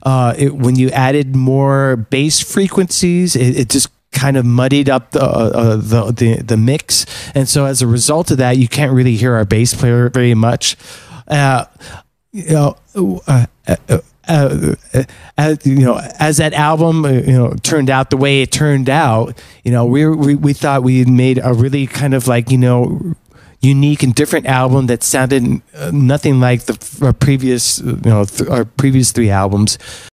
when you added more bass frequencies, it just kind of muddied up the mix, and so as a result of that, you can't really hear our bass player very much. As that album turned out the way it turned out, we thought we had made a really kind of like unique and different album that sounded nothing like our previous 3 albums.